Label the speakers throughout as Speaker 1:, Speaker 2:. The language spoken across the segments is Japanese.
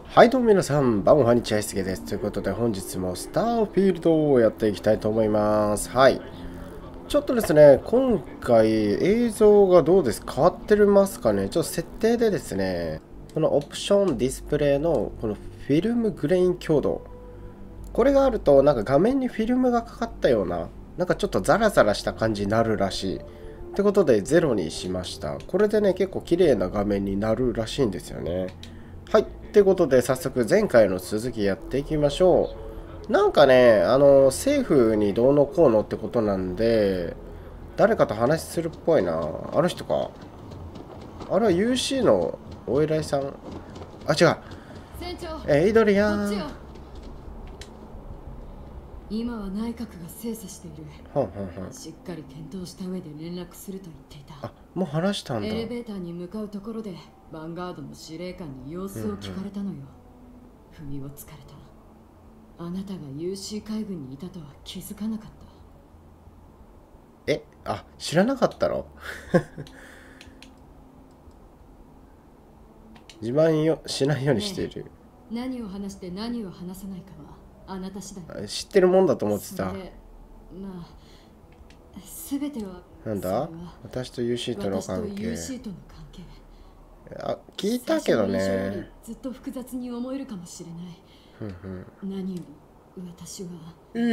Speaker 1: はいどうも皆さん、バンハニチャイスケです。ということで本日もスターフィールドをやっていきたいと思います。はい。ちょっとですね、今回映像がどうです変わってますかね。ちょっと設定でですね、このオプションディスプレイのこのフィルムグレイン強度。これがあるとなんか画面にフィルムがかかったような、なんかちょっとザラザラした感じになるらしい。ってことでゼロにしました。これでね、結構綺麗な画面になるらしいんですよね。はい。ってことで早速前回の続きやっていきましょう。なんかね、政府にどうのこうのってことなんで、誰かと話するっぽいな。あの人か。あれは UC のお偉いさん。あ、違う。
Speaker 2: 船長、
Speaker 1: エイドリアン。
Speaker 2: こっちよ。今は内閣が精査している。しっかり検討した上で連絡すると言っていた。
Speaker 1: あ、もう話したんだ。
Speaker 2: エレベーターに向かうところでヴァンガードの司令官に様子を聞かれたのよ。不意をつかれた。あなたが UC 海軍にいたとは気づかなかった。
Speaker 1: あ、知らなかったの自慢よしないようにしている、
Speaker 2: ね、何を話して何を話さないかはあなた次第。
Speaker 1: 知ってるもんだと思ってた。
Speaker 2: まあ、全ては
Speaker 1: なんだ私と UC との関係。あ、聞いたけどね。
Speaker 2: ずっと複雑に思えるかもしれない。何より私は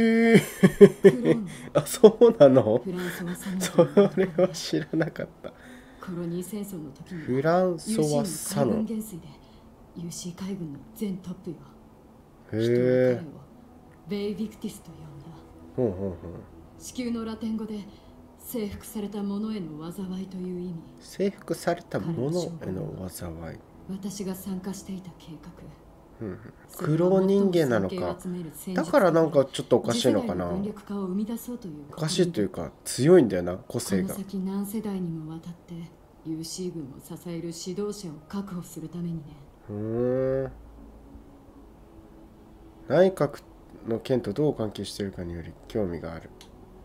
Speaker 1: あ、そうなの？
Speaker 2: フランソワサノ
Speaker 1: それは知らなかった。
Speaker 2: コロニー戦争の時に
Speaker 1: フランソワサノ
Speaker 2: UC の海軍元帥で UC 海軍の全トップよ。
Speaker 1: へえ。
Speaker 2: ベイビクティスと呼んだ。地球のラテン語で征服された者への災いという意味。
Speaker 1: 征服された者への災い。
Speaker 2: 私が参加していた計画。
Speaker 1: 黒人間なのか。だからなんかちょっとおかしいのかな。おかしいというか強いんだよな、個性が。
Speaker 2: この先何世代にもわたって UC 軍を支える指導者を確保するためにね。
Speaker 1: 内閣の件とどう関係しているかにより興味がある。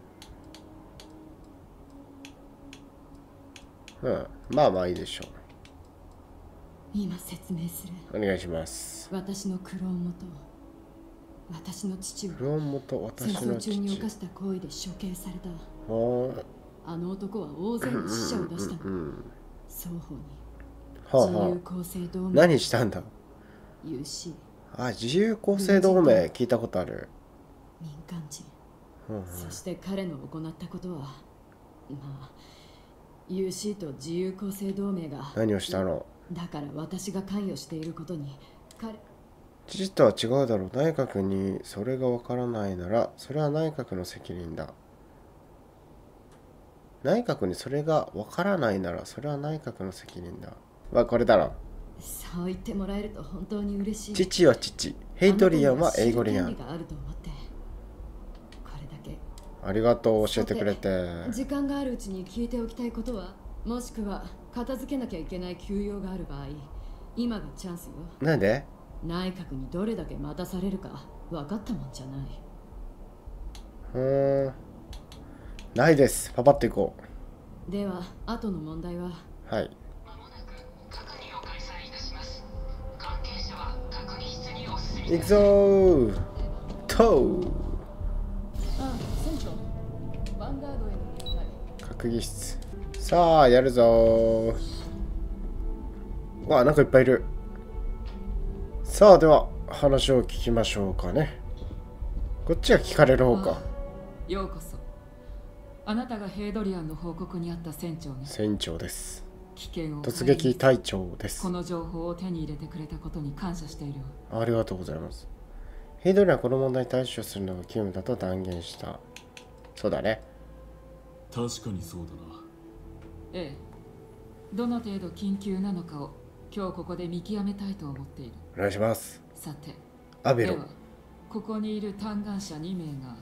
Speaker 1: まあまあいいでしょう。
Speaker 2: 今説明する。
Speaker 1: お願いします。
Speaker 2: 私のクローン元、私の父は
Speaker 1: クローン元、私の父。
Speaker 2: 戦争中に犯した行為で処刑された。あの男は大勢の死者を出したの。双方に自由公正同盟。
Speaker 1: 何したんだ？
Speaker 2: UC。
Speaker 1: 自由公正同盟聞いたことある。
Speaker 2: 民間人。そして彼の行ったことは、まあ UC と自由公正同盟が
Speaker 1: 何をしたの？
Speaker 2: だから私が関与していることに
Speaker 1: 事実とは違うだろう。内閣にそれがわからないならそれは内閣の責任だ。内閣にそれがわからないならそれは内閣の責任だ。これだろ。
Speaker 2: そう言ってもらえると本当に嬉しい。
Speaker 1: 父は父、ヘイドリアンはエイゴリアン。ありがとう、教えてくれて。
Speaker 2: 時間があるうちに聞いておきたいことは、もしくは片付けなきゃいけない休養がある場合、今がチャンスよ。
Speaker 1: なんで？
Speaker 2: 内閣にどれだけ待たされるか分かったもんじゃない。
Speaker 1: ないです。パパッといこ
Speaker 2: う。では、後の問題は。
Speaker 1: はい。行くぞー。とう。閣議室。さあやるぞー。わあ、なんかいっぱいいる。さあでは話を聞きましょうかね。こっちが聞かれる方か。
Speaker 3: ようこそ。あなたがヘイドリアンの報告にあった船長ね。
Speaker 1: 船長です。
Speaker 3: 危険を
Speaker 1: 突撃隊長です。
Speaker 3: この情報を手に入れてくれたことに感謝している。
Speaker 1: ありがとうございます。ヘイドリアンはこの問題に対処するのが急務だと断言した。そうだね。
Speaker 4: 確かにそうだな。
Speaker 3: ええ。どの程度緊急なのかを今日ここで見極めたいと思っている。
Speaker 1: お願いします。
Speaker 3: さて、
Speaker 1: アベロ。
Speaker 3: ではここにいる嘆願者2名が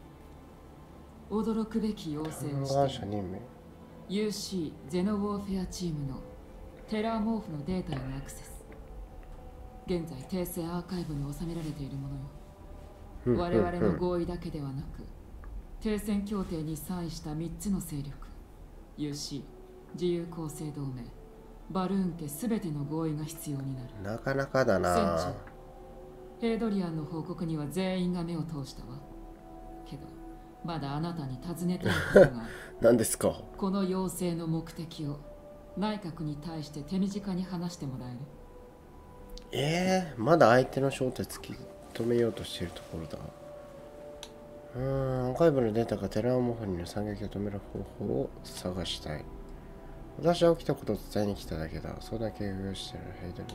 Speaker 3: 驚くべき要請をしている。UC ゼノウォーフェアチームのテラーモーフのデータへのアクセス。現在訂正アーカイブに収められているものよ。我々の合意だけではなく停戦協定にサインした3つの勢力 UC 自由公正同盟バルーン家すべての合意が必要になる。
Speaker 1: なかなかだな。
Speaker 3: ヘイドリアンの報告には全員が目を通したわ。けどまだあなたに尋ねたいことがある。
Speaker 1: 何ですか？
Speaker 3: この要請の目的を内閣に対して手短に話してもらえる？
Speaker 1: まだ相手の正体突き止めようとしているところだ。アーカイブのデータがテラーモフにの惨劇を止める方法を探したい。私は起きたことを伝えに来ただけだ。そんな計画をしているヘイドリ。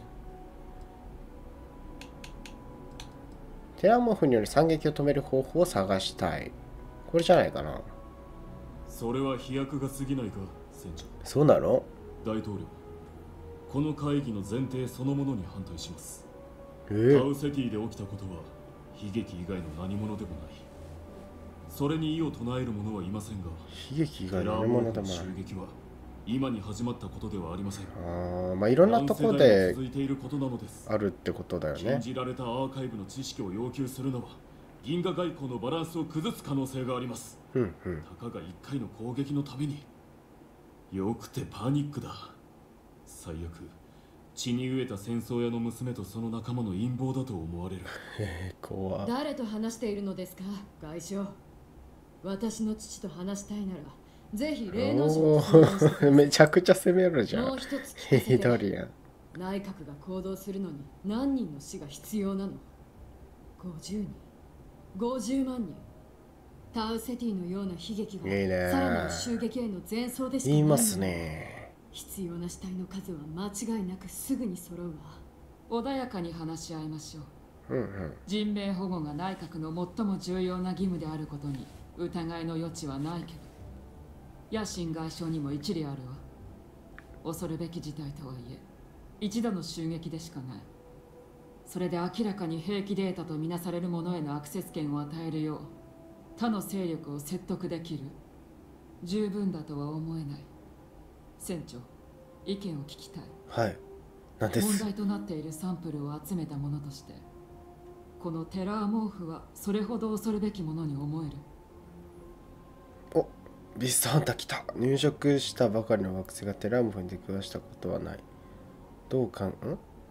Speaker 1: テラーモフによる惨劇を止める方法を探したい。これじゃないかな。
Speaker 4: それは飛躍が過ぎないか、船長。
Speaker 1: そうなの？
Speaker 4: 大統領、この会議の前提そのものに反対します。タウセティで起きたことは悲劇以外の何者でもない。それに異を唱える者はいませんが、
Speaker 1: 悲劇以外の何者でもない。
Speaker 4: 襲撃は今に始まったことではありません。
Speaker 1: まあいろんなところで
Speaker 4: 続いていることなのです。
Speaker 1: あるってことだよね。
Speaker 4: 禁じられたアーカイブの知識を要求するのは銀河外交のバランスを崩す可能性があります。たかが1回の攻撃のために。よくてパニックだ。最悪、血に飢えた戦争屋の娘とその仲間の陰謀だと思われる。
Speaker 1: 怖い。
Speaker 2: 誰と話しているのですか、外相。私の父と話したいならぜひ霊能者を
Speaker 1: めちゃくちゃ攻めるじゃん。
Speaker 2: もう一つ聞かせ
Speaker 1: ヘイドリアン。
Speaker 2: 内閣が行動するのに何人の死が必要なの？50人、50万人。タウセティのような悲劇が
Speaker 1: いいね。
Speaker 2: さらなる襲撃への前奏でしかない。
Speaker 1: 言いますね。
Speaker 2: 必要な死体の数は間違いなくすぐに揃うわ。
Speaker 3: 穏やかに話し合いましょう。人命保護が内閣の最も重要な義務であることに疑いの余地はないけど、野心外相にも一理あるわ。恐るべき事態とはいえ一度の襲撃でしかない。それで明らかに兵器データとみなされるものへのアクセス権を与えるよう他の勢力を説得できる。十分だとは思えない。船長、意見を聞きたい。
Speaker 1: はい。なんです。
Speaker 3: 問題となっているサンプルを集めたものとして、このテラーモーフはそれほど恐るべきものに思える。
Speaker 1: お、ビストハンター来た。入植したばかりの惑星がテラーモフに出くわしたことはない。どうかん？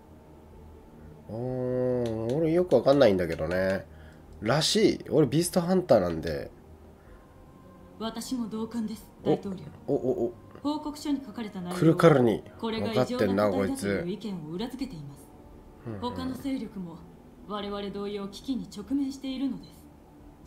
Speaker 1: 俺よくわかんないんだけどね。らしい。俺ビーストハンターなんで。
Speaker 5: 私も同感です、大統領。報告書に書かれた内容は
Speaker 1: 来るからに
Speaker 5: これが異常な個体だという意見を裏付けています。他の勢力も我々同様危機に直面しているのです。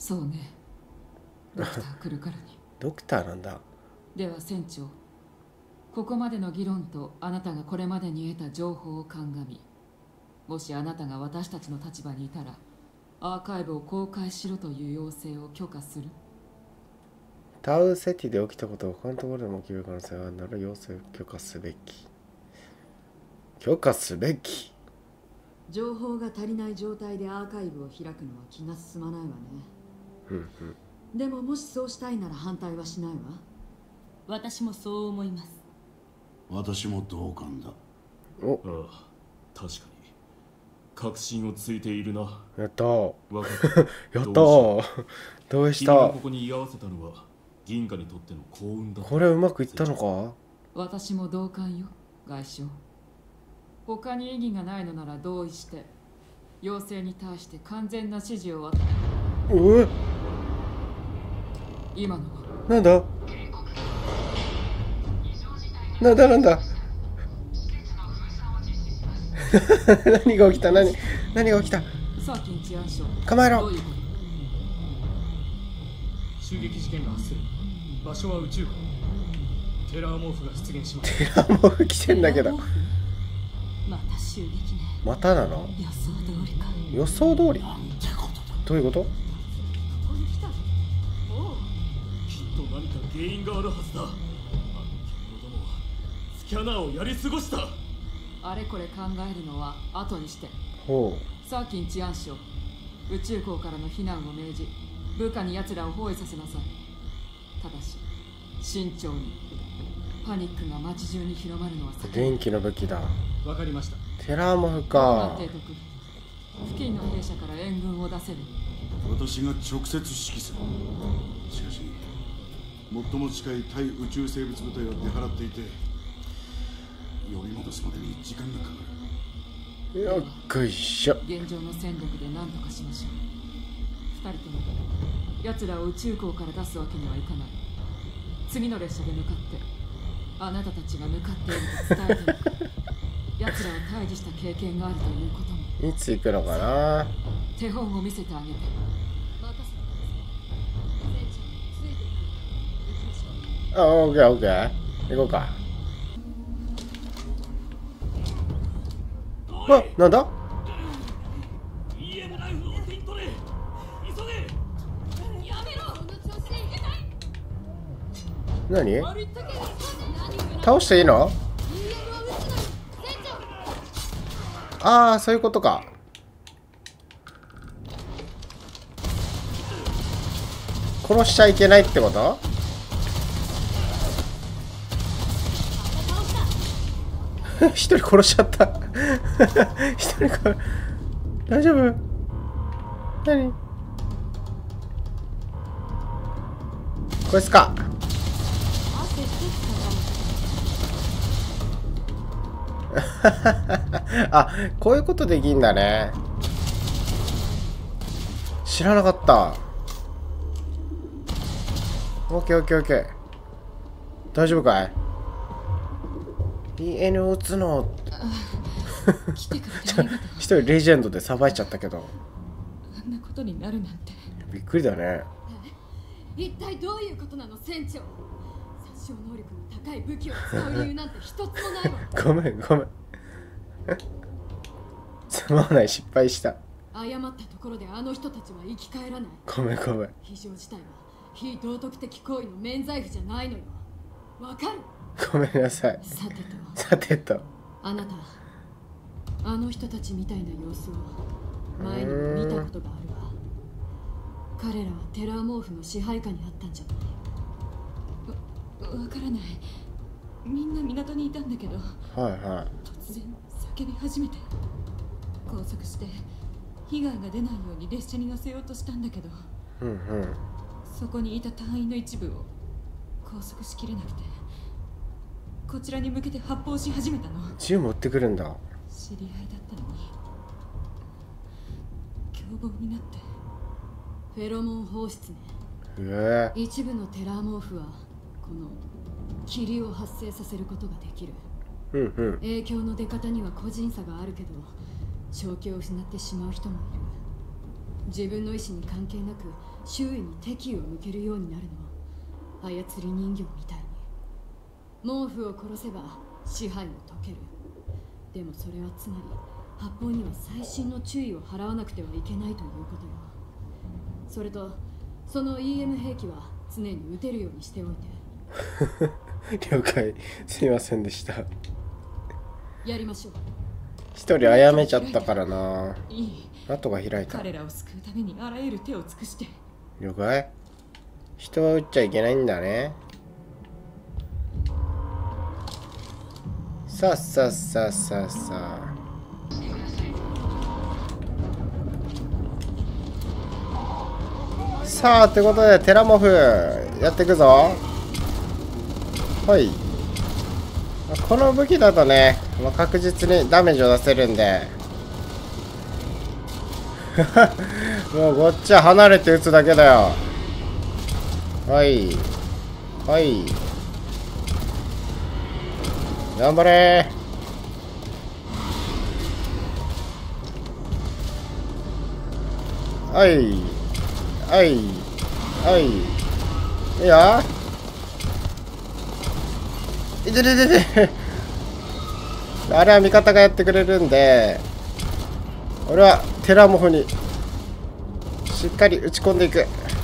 Speaker 3: そうね。ドクター来るからに。
Speaker 1: ドクターなんだ。
Speaker 3: では船長、ここまでの議論とあなたがこれまでに得た情報を鑑み、もしあなたが私たちの立場にいたらアーカイブを公開しろという要請を許可する？
Speaker 1: タウセティで起きたことを他のところでも起きる可能性があるなら要請を許可すべき。許可すべき。
Speaker 2: 情報が足りない状態でアーカイブを開くのは気が進まないわね。でももしそうしたいなら反対はしないわ。
Speaker 5: 私もそう思います。
Speaker 6: 私も同感だ。
Speaker 4: ああ、確かに確信をついているな。
Speaker 1: やったー。
Speaker 4: 分かった。
Speaker 1: やったー。どうした？
Speaker 4: ここに居合わせたのは銀河にとっての幸運だ。
Speaker 1: これうまくいったのか？
Speaker 3: 私も同感よ、外相。他に意義がないのなら同意して要請に対して完全な指示を与え。今のは
Speaker 1: なんだなんだ何が起きた？何が起きた？
Speaker 3: サーキン治安省、
Speaker 1: 構えろ。
Speaker 7: 襲撃事件が発生。場所は宇宙港。テラーモーフが出現します。
Speaker 1: テラーモーフ来てんだけど。
Speaker 5: また襲撃ね。
Speaker 1: またなの？
Speaker 5: 予想通りか。
Speaker 1: 予想通り？どういうこと？
Speaker 2: ここに来た。おう。
Speaker 4: きっと何か原因があるはずだ。あの獣どもはスキャナーをやり過ごした。
Speaker 3: あれこれ考えるのは後にして。
Speaker 1: ほう。
Speaker 3: サーキン治安省、宇宙港からの避難を命じ部下に奴らを包囲させなさい。ただし慎重に。パニックが街中に広まるのは
Speaker 1: 電気の武器だ。
Speaker 7: わかりました。
Speaker 1: テラーモフか。
Speaker 3: 付近の兵舎から援軍を出せる。
Speaker 6: 私が直接指揮する。しかし最も近い対宇宙生物部隊は出払っていて、 呼び戻すまでに時間がかかる。
Speaker 1: よっいしょ。
Speaker 3: 現状の戦力で何とかしましょう。2人とも奴らを宇宙港から出すわけにはいかない。次の列車で向かってあなたたちが向かっていると伝えていく。奴らを退治した経験があるということも。
Speaker 1: いつ行くのかな。
Speaker 3: 手本を見せてあげて。
Speaker 1: あ、オッケーオッケー。行こうか。あ、なんだ。何？倒していいの？ああ、そういうことか。殺しちゃいけないってこと？一人殺しちゃった。一人か。大丈夫？何？こいつか。あ、こういうことできんだね。知らなかった。オッケーオッケーオッケー。大丈夫かい？ EN を打つの。一人レジェンドでさばいちゃったけど。
Speaker 3: あんなことになるなんて。
Speaker 1: びっくりだね。
Speaker 2: 一体どういうことなの船長。殺傷能力の高い武器を使う理由なんて一つもないわ。
Speaker 1: ごめんごめん。すまない、失敗した。
Speaker 2: 誤ったところであの人たちは生き返らない。
Speaker 1: ごめんごめん。
Speaker 2: 非常事態は非道徳的行為の免罪符じゃないのよ。わかる？
Speaker 1: ごめんなさい。さてと。
Speaker 2: あなた、あの人たちみたいな様子を前にも見たことがあるわ。彼らはテラーモーフの支配下にあったんじゃない？
Speaker 3: わからない。みんな港にいたんだけど、
Speaker 1: はいはい。
Speaker 3: 突然叫び始めて、拘束して被害が出ないように列車に乗せようとしたんだけど、そこにいた隊員の一部を拘束しきれなくて、こちらに向けて発砲し始めたの。
Speaker 1: 銃持ってくるんだ。
Speaker 3: 知り合いだったのに凶暴になって。
Speaker 2: フェロモン放出ね。一部のテラーモーフはこの霧を発生させることができる。影響の出方には個人差があるけど、正気を失ってしまう人もいる。自分の意思に関係なく周囲に敵意を向けるようになるの。操り人形みたいに。毛布を殺せば支配を解ける。でもそれはつまり発砲には細心の注意を払わなくてはいけないということよ。それとその EM 兵器は常に撃てるようにしておい
Speaker 1: て。了解。すいませんでした。
Speaker 2: やりましょう。
Speaker 1: 一人殺めちゃったからな。
Speaker 3: いい。
Speaker 1: 後が開いた。
Speaker 3: 彼らを救うためにあらゆる手を尽くして。
Speaker 1: 了解。人は撃っちゃいけないんだね。さあさあさあさあさあ。さあということでテラモフやっていくぞ。はい。この武器だとね、確実にダメージを出せるんでもうこっちは離れて撃つだけだよ。はいはい頑張れー。はいはいはいいいよ。いててててあれは味方がやってくれるんで、俺はテラモフにしっかり打ち込んでいく。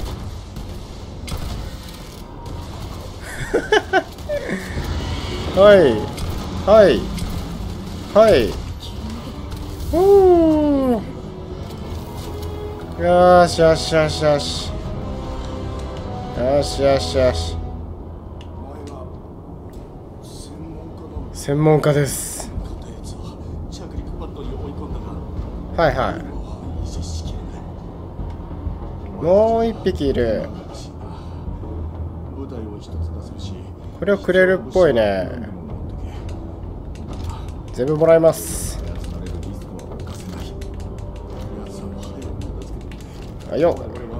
Speaker 1: はいはいはいおーよしよしよしよしよしよしよし。専門家です。はいはい。もう一匹いる。これをくれるっぽいね。 全部もらいます。はいよ、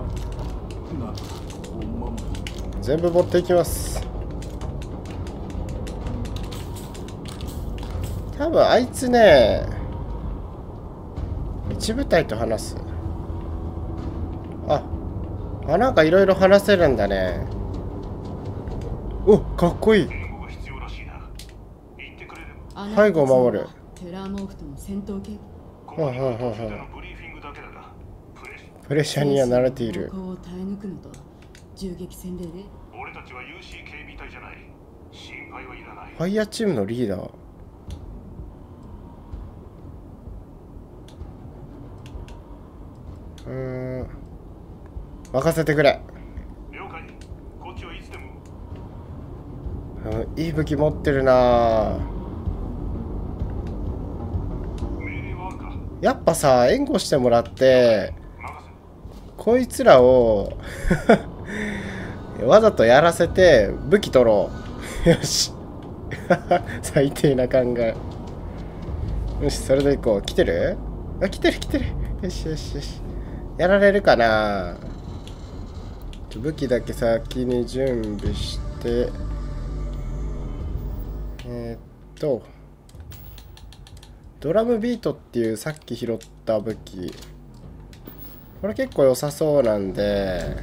Speaker 1: 全部持っていきます。多分あいつね、一部隊と話す。なんかいろいろ話せるんだね。お、かっこいい。背後を守る。
Speaker 2: テラーモーフとの戦闘系。
Speaker 1: プレッシャーには慣れている。
Speaker 2: 俺たちは UC 警備
Speaker 6: 隊じゃない。心配はいらない。
Speaker 1: ファイヤーチームのリーダー。任せてくれ。
Speaker 6: 了解。こっちはいつでも。
Speaker 1: いい武器持ってるな。やっぱさ、援護してもらってこいつらをわざとやらせて武器取ろう。よし。最低な考え。よし、それでいこう。来てる？来てる。よしよしよし。やられるかな。武器だけ先に準備して、ドラムビートっていうさっき拾った武器、これ結構良さそうなんで、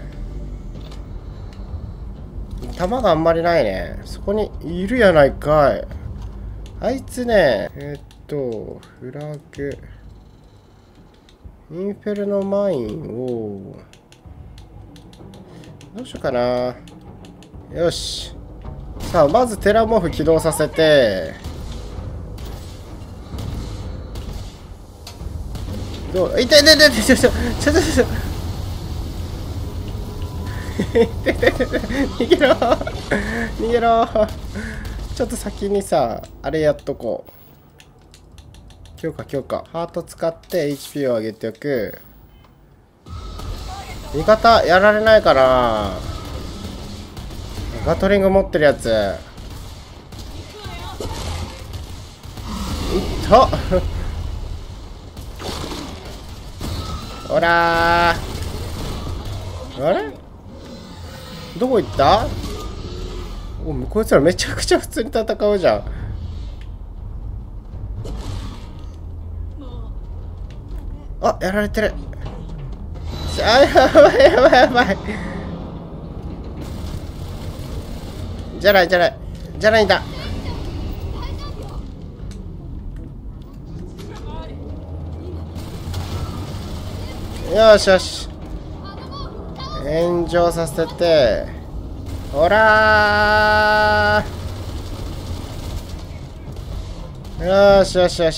Speaker 1: 弾があんまりないね。そこにいるやないかい。あいつね、フラグインフェルノマインをどうしようかな。よし。さあ、まずテラモーフ起動させて、どう？痛い逃げろ。ちょっと先にさ、あれやっとこう。強化。ハート使って HP を上げておく。味方やられないかな。ガトリング持ってるやつ。いったほらー。あれどこ行った？こいつらめちゃくちゃ普通に戦うじゃん。やられてる。やばい。じゃないんだ。よし。炎上させて、ほらー。よし。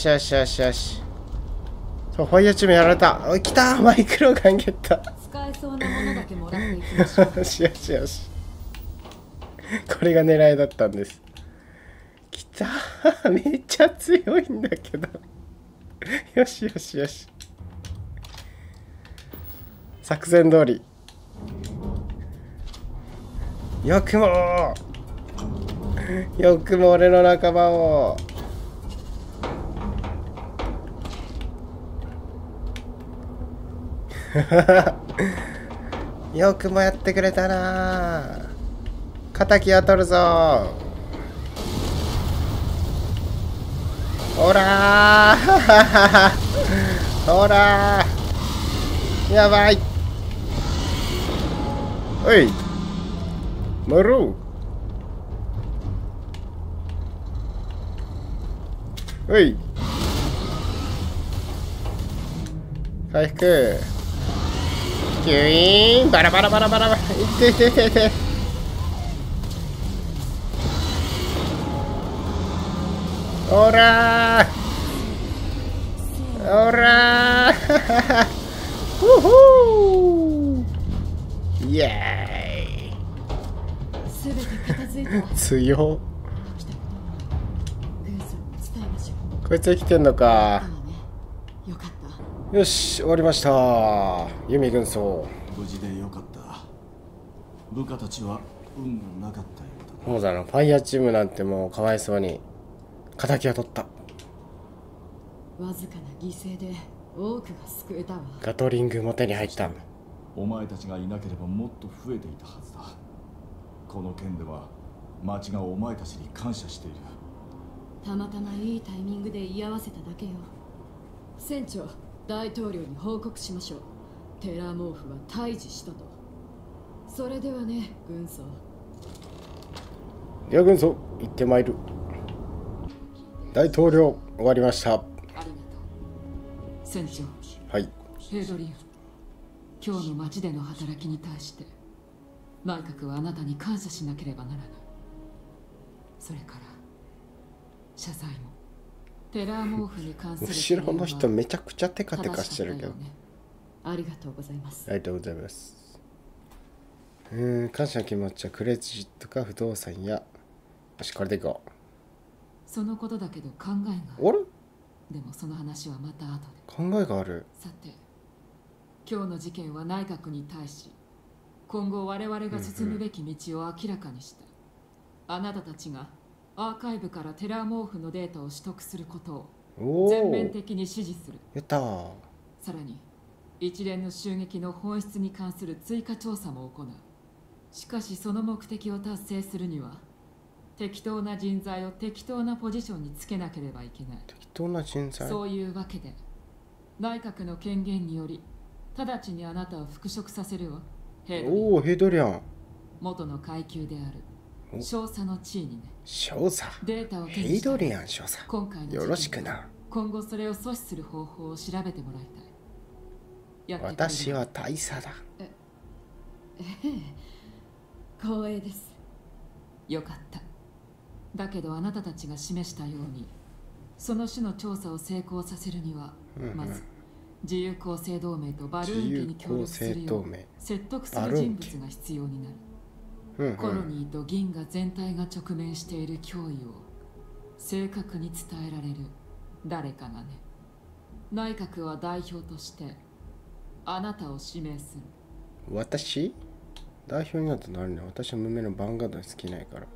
Speaker 1: そう、ファイヤーチームやられた。来た、マイクロガンゲット。
Speaker 2: 使えそうなものだけもらっていきましょう。
Speaker 1: よし。これが狙いだったんです。来た。めっちゃ強いんだけど。よし。作戦通り。よくも俺の仲間を。よくもやってくれたな。敵を取るぞ。ほらやばい。おいマロー。おい回復。キュイーンバラ。いっておらーふふーイエーイ。
Speaker 2: すべて片付いた。
Speaker 1: 強っ。こいつ生きてんのか。
Speaker 2: よかった。
Speaker 1: よし、終わりました。弓軍曹。
Speaker 4: 無事でよかった。部下たちは運がなかったようだ。
Speaker 1: そうだな、ファイヤーチームなんてもうかわいそうに敵は取った。
Speaker 2: わずかな犠牲で多くが救えたわ。
Speaker 1: ガトリングも手に入った。
Speaker 6: お前たちがいなければもっと増えていたはずだ。この件では町がお前たちに感謝している。
Speaker 2: たまたまいいタイミングで居合わせただけよ。船長、大統領に報告しましょう。テラモーフは退治したと。それではね、軍曹。
Speaker 1: では軍曹、行ってまいる。大統領、終わりました。ありがとう。
Speaker 3: 船長。
Speaker 1: はい。
Speaker 3: ヘイドリアン、今日の町での働きに対して内閣はあなたに感謝しなければならない。それから謝罪も。テラーモーフに関する
Speaker 1: 後ろの人めちゃくちゃテカテカしてるけど、
Speaker 2: ありがとうございます。
Speaker 1: ありがとうございます。感謝の気持ちはクレジットか不動産や、よしこれでいこう。
Speaker 3: そのことだけど考えが
Speaker 1: あれ、
Speaker 3: でもその話はまた後で。
Speaker 1: 考えがある。
Speaker 3: さて、今日の事件は内閣に対し今後我々が進むべき道を明らかにした。あなたたちがアーカイブからテラーモーフのデータを取得することを全面的に支持する。
Speaker 1: やった
Speaker 3: ー。さらに一連の襲撃の本質に関する追加調査も行う。しかしその目的を達成するには適当な人材を適当なポジションにつけなければいけない。
Speaker 1: 適当な人材。
Speaker 3: そういうわけで内閣の権限により直ちにあなたを復職させるわ。
Speaker 1: おお、ヘイドリアン。
Speaker 3: 元の階級である少佐の地位にね。
Speaker 1: 少佐。
Speaker 3: データを
Speaker 1: ヘイドリアン少佐。
Speaker 3: 今回の
Speaker 1: よろしくな。
Speaker 3: 今後それを阻止する方法を調べてもらいたい。
Speaker 1: 私は大佐だ。
Speaker 2: 光栄です。
Speaker 3: よかった。だけどあなたたちが示したようにその種の調査を成功させるには、まず自由公正同盟とバルーン家に協力するよう説得する人物が必要になる。コロニーと銀河全体が直面している脅威を正確に伝えられる誰かがね。内閣は代表としてあなたを指名する。
Speaker 1: 私代表になるとなるね。私は無名のヴァンガードに好きないから。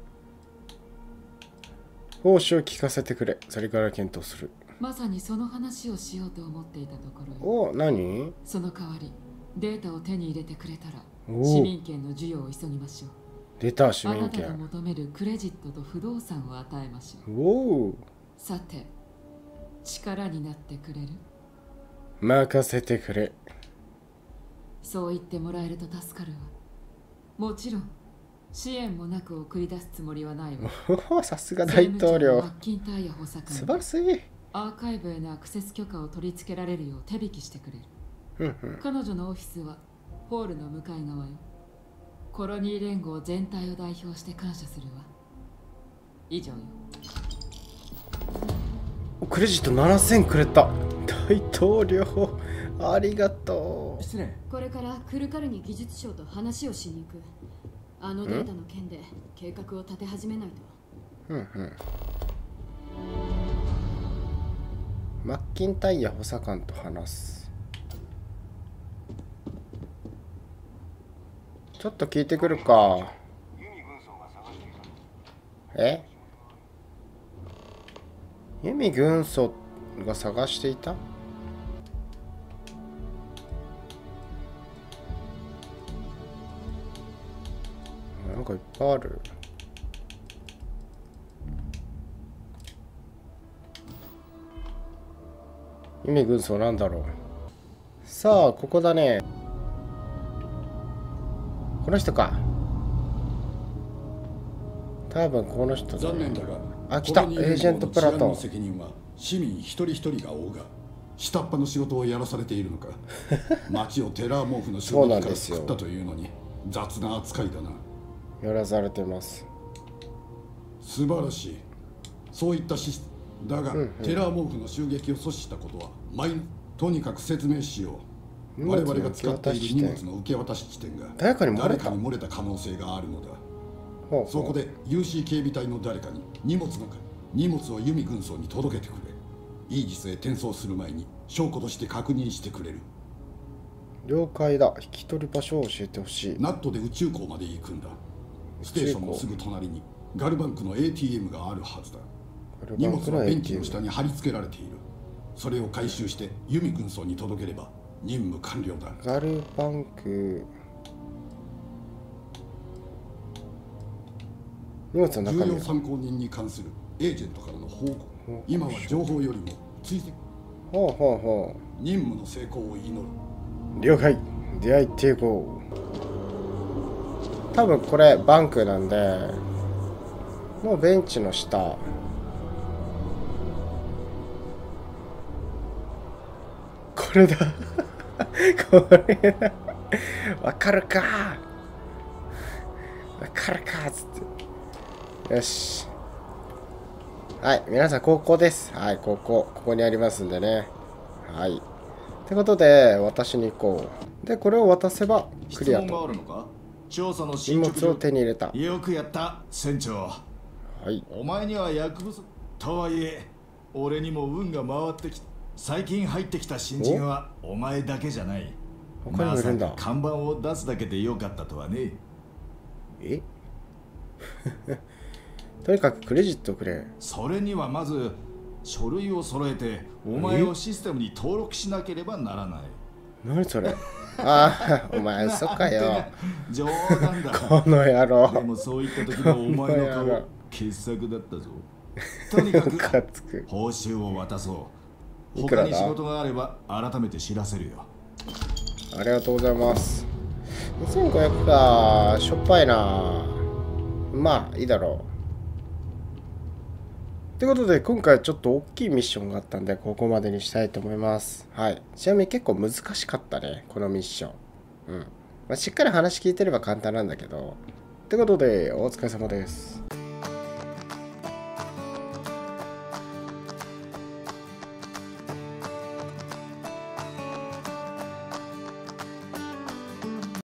Speaker 1: 報酬を聞かせてくれ。それから検討する。
Speaker 3: まさにその話をしようと思っていたところよ。
Speaker 1: お、何？
Speaker 3: その代わりデータを手に入れてくれたら市民権の授与を急ぎましょう。
Speaker 1: 出た、市民権。
Speaker 3: あなたが求めるクレジットと不動産を与えましょう。
Speaker 1: おお。さ
Speaker 3: て、力になってくれる？
Speaker 1: 任せてくれ。
Speaker 3: そう言ってもらえると助かるわ。もちろん支援もなく送り出すつもりはない
Speaker 1: わ。さすが大統領。
Speaker 3: 素
Speaker 1: 晴らしい。
Speaker 3: アーカイブへのアクセス許可を取り付けられるよう手引きしてくれる。彼女のオフィスはホールの向かい側よ。コロニー連合全体を代表して感謝するわ。以上よ。
Speaker 1: クレジット7000くれた。大統領ありがとう。
Speaker 2: 失礼。これからクルカルニ技術省と話をしに行く。あのデータの件で計画を立て始めないと。
Speaker 1: マッキンタイヤ補佐官と話す。ちょっと聞いてくるか。ユミ軍曹が探していた？なんかいっぱいある。ユミ軍曹なんだろう。さあ、ここだね。この人か。多分この人だ、ね。
Speaker 8: 残念だが、
Speaker 1: あ、来た。エージェントプラトン。
Speaker 8: 責任は市民一人一人が負うが、下っ端の仕事をやらされているのか。町をテラーモーフの仕事から作ったというのに雑な扱いだな。
Speaker 1: やらされてます。
Speaker 8: 素晴らしい。そういっただが、テラーモーフの襲撃を阻止したことはとにかく説明しよう。我々が使っている荷物の受け渡し地点が誰かに漏れた可能性があるのだ。そこで UC 警備隊の誰かに荷物をユミ軍曹に届けてくれ。イージスへ転送する前に証拠として確認してくれる。
Speaker 1: 了解だ。引き取り場所を教えてほしい。
Speaker 8: ナットで宇宙港まで行くんだ。ステーションのすぐ隣にガルバンクの ATM があるはずだ。荷物はベンチの下に貼り付けられている。 それを回収して弓軍曹に届ければ任務完了だ。
Speaker 1: ガルバンク荷物の中身。
Speaker 8: 重要参考人に関するエージェントからの報告。今は情報よりも追跡。
Speaker 1: ほうほうほ
Speaker 8: う。任務の成功を祈る。
Speaker 1: 了解。出会い抵抗。多分これバンクなんで、もうベンチの下。これだ。これだ。わかるか。わかるかっつって。よし。はい、皆さんここです。はい、ここにありますんでね。はい。ってことで、私に行こう。で、これを渡せばクリアと。荷物を手に入れた。
Speaker 6: よくやった、船長。
Speaker 1: はい。
Speaker 6: お前には役不足とはいえ、俺にも運が回ってきた。最近入ってきた新人はお前だけじゃない。
Speaker 1: 他にもいるんだ。
Speaker 6: まさか看板を出すだけでよかったとはね。
Speaker 1: えとにかくクレジットくれ。
Speaker 6: それにはまず書類を揃えてお前をシステムに登録しなければならない。
Speaker 1: 何それ。ああ、お前嘘かよ。
Speaker 6: 冗談だ。
Speaker 1: この野郎。
Speaker 6: でもそういった時のお前の顔傑作だったぞ。とにかく報酬を渡そう。他に仕事があれば改めて知らせるよ。
Speaker 1: ありがとうございます。2500か。しょっぱいな。まあいいだろう。ということで、今回ちょっと大きいミッションがあったんで、ここまでにしたいと思います。はい。ちなみに結構難しかったね、このミッション。うん。まあ、しっかり話聞いてれば簡単なんだけど。ということで、お疲れ様です。